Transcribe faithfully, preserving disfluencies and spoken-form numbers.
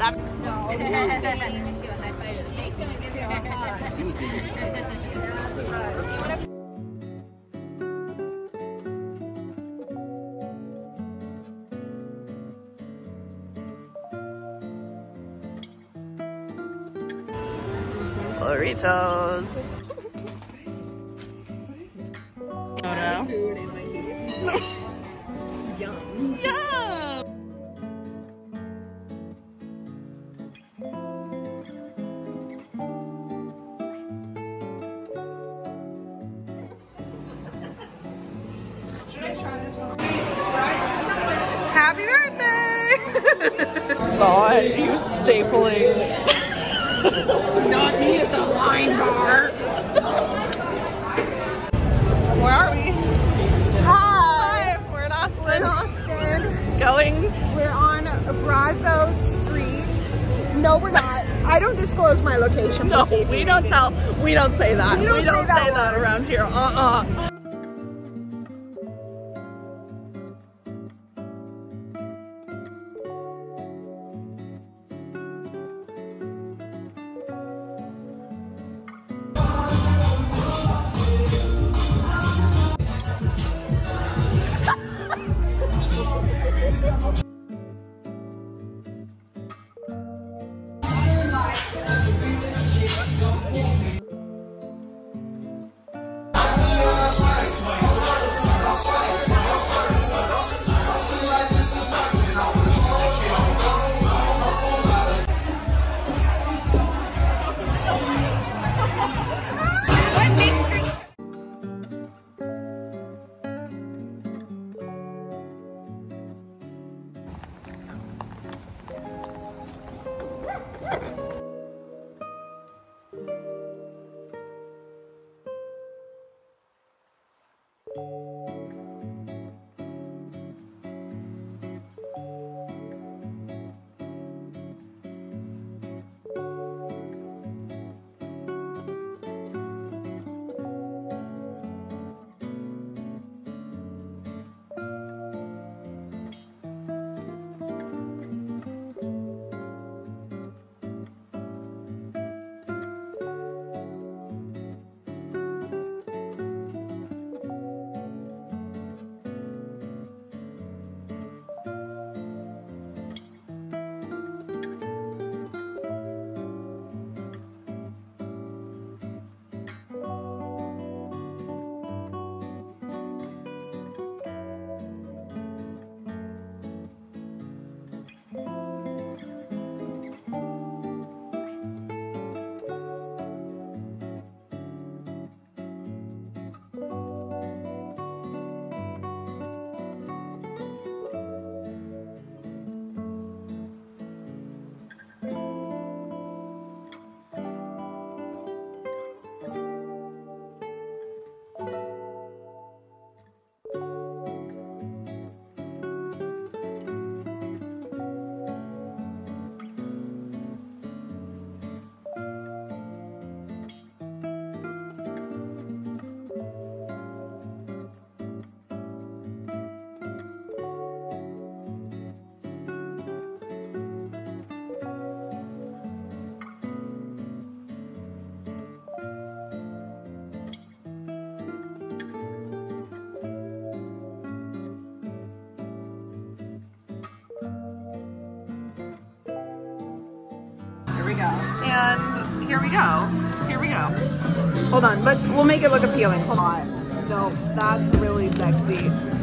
that. No, Doritos. Oh no. food in my teeth. Yum. Yum. Should I try this one? Happy birthday! God, you stapling. Not me at the wine bar. Where are we? Hi. Hi, we're in Austin. We're in Austin. Going. We're on Brazos Street. No, we're not. I don't disclose my location. No, we don't tell. We don't say that. We don't we don't say that say that around here. Uh-uh. Here we go. And here we go. Here we go. Hold on. Let's. We'll make it look appealing. Hold on. No, that's really sexy.